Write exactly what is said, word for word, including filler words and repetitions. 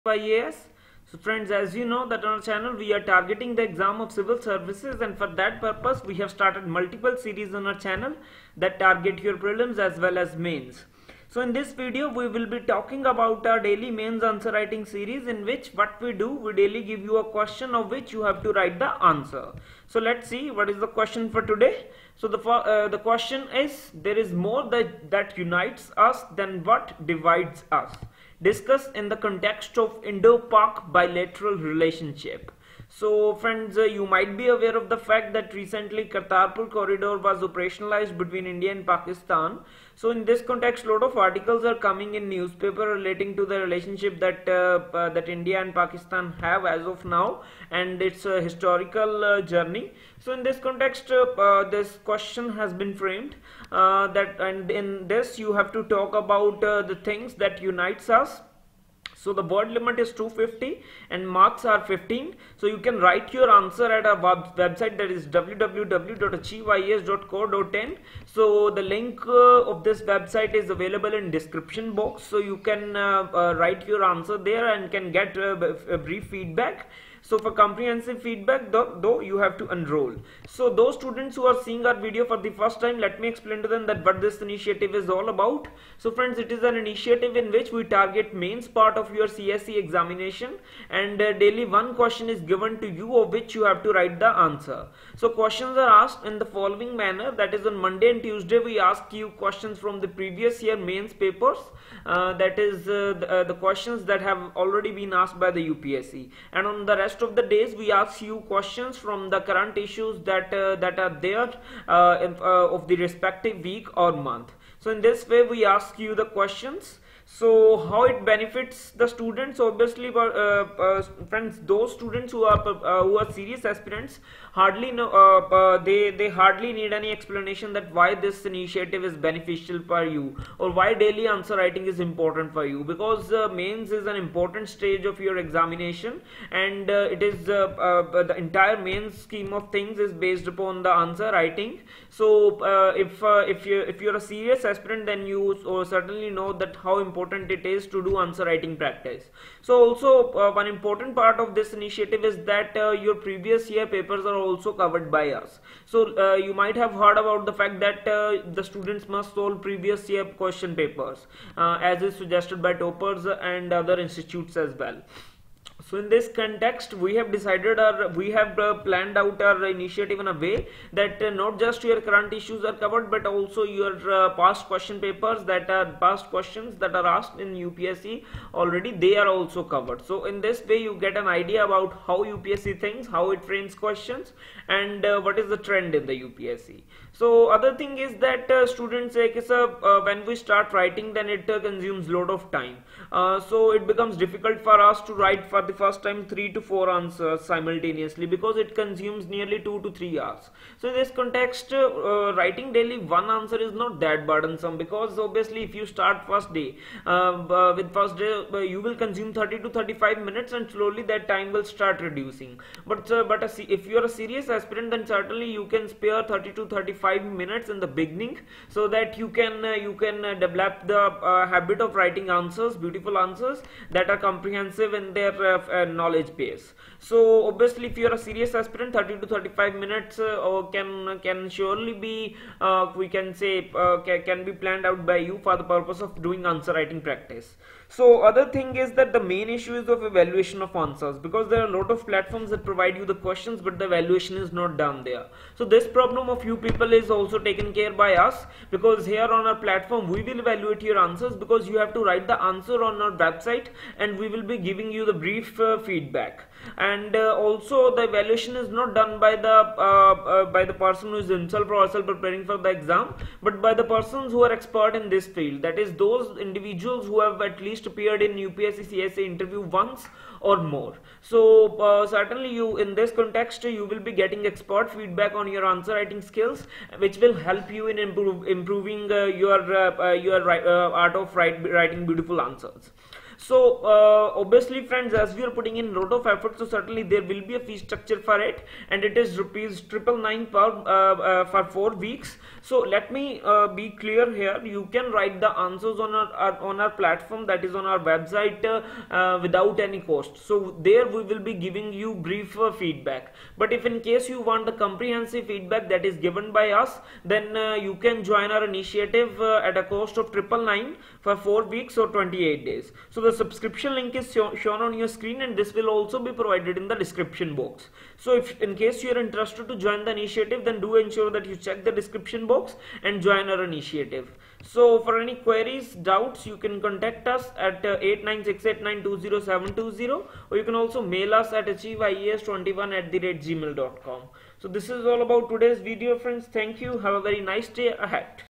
I A S. So friends, as you know that on our channel we are targeting the exam of civil services, and for that purpose we have started multiple series on our channel that target your prelims as well as mains. So in this video we will be talking about our daily mains answer writing series, in which what we do, we daily give you a question of which you have to write the answer. So let's see what is the question for today. So the uh, the question is, there is more that, that unites us than what divides us. Discuss in the context of Indo-Pak bilateral relationship. So friends, uh, you might be aware of the fact that recently Kartarpur corridor was operationalized between India and Pakistan. So in this context, a lot of articles are coming in newspaper relating to the relationship that uh, uh, that India and Pakistan have as of now, and its a historical uh, journey. So in this context, uh, uh, this question has been framed uh, that, and in this you have to talk about uh, the things that unites us. So the word limit is two hundred fifty and marks are fifteen. So you can write your answer at our web website, that is w w w dot achieve I A S dot co dot in. So the link uh, of this website is available in description box. So you can uh, uh, write your answer there and can get uh, a brief feedback. So for comprehensive feedback, though, though you have to enroll. So those students who are seeing our video for the first time, let me explain to them that what this initiative is all about. So friends, it is an initiative in which we target mains part of your C S E examination, and uh, daily one question is given to you of which you have to write the answer. So questions are asked in the following manner, that is on Monday and Tuesday we ask you questions from the previous year mains papers, uh, that is uh, the, uh, the questions that have already been asked by the U P S C, and on the rest of the days we ask you questions from the current issues that uh, that are there uh, in, uh, of the respective week or month. So in this way we ask you the questions. So how it benefits the students? Obviously, uh, uh, friends, those students who are uh, who are serious aspirants hardly know uh, uh, they they hardly need any explanation that why this initiative is beneficial for you or why daily answer writing is important for you, because uh, mains is an important stage of your examination, and uh, it is uh, uh, the entire mains scheme of things is based upon the answer writing. So uh, if uh, if you if you're a serious aspirant, then you uh, certainly know that how important it is to do answer writing practice. So also uh, one important part of this initiative is that uh, your previous year papers are also covered by us. So uh, you might have heard about the fact that uh, the students must solve previous year question papers uh, as is suggested by toppers and other institutes as well. So in this context, we have decided or we have uh, planned out our initiative in a way that uh, not just your current issues are covered, but also your uh, past question papers that are past questions that are asked in U P S C already, they are also covered. So in this way you get an idea about how U P S C thinks, how it frames questions, and uh, what is the trend in the U P S C. So other thing is that uh, students say uh, when we start writing, then it uh, consumes lot of time. Uh, so it becomes difficult for us to write for the first time three to four answers simultaneously, because it consumes nearly two to three hours. So in this context, uh, uh, writing daily one answer is not that burdensome, because obviously if you start first day uh, uh, with first day uh, you will consume thirty to thirty-five minutes, and slowly that time will start reducing. But uh, but a, if you are a serious aspirant, then certainly you can spare thirty to thirty-five minutes in the beginning, so that you can uh, you can uh, develop the uh, habit of writing answers, beautiful answers that are comprehensive in their uh, uh, knowledge base. So obviously if you are a serious aspirant, thirty to thirty-five minutes uh, can can surely be uh, we can say uh, can, can be planned out by you for the purpose of doing answer writing practice. So other thing is that the main issue is of evaluation of answers, because there are a lot of platforms that provide you the questions, but the evaluation is not done there. So this problem of you people is also taken care by us, because here on our platform we will evaluate your answers, because you have to write the answer on our website and we will be giving you the brief uh, feedback. And uh, also the evaluation is not done by the uh, uh, by the person who is himself or herself preparing for the exam, but by the persons who are expert in this field, that is those individuals who have at least appeared in U P S C C S E interview once or more. So uh, certainly you in this context you will be getting expert feedback on your answer writing skills, which will help you in improve, improving uh, your uh, uh, your uh, art of write, writing beautiful answers. So uh, obviously friends, as we are putting in a lot of effort, so certainly there will be a fee structure for it, and it is rupees triple nine per uh, uh, for four weeks. So let me uh, be clear here. You can write the answers on our, our on our platform, that is on our website, uh, uh, without any cost. So there we will be giving you brief uh, feedback. But if in case you want the comprehensive feedback that is given by us, then uh, you can join our initiative uh, at a cost of triple nine for four weeks or twenty-eight days. So the subscription link is show, shown on your screen, and this will also be provided in the description box. So if in case you are interested to join the initiative, then do ensure that you check the description box and join our initiative. So for any queries, doubts, you can contact us at uh, eight nine six eight nine two zero seven two zero, or you can also mail us at achieve I A S twenty-one at the rate gmail dot com. So this is all about today's video, friends. Thank you. Have a very nice day ahead.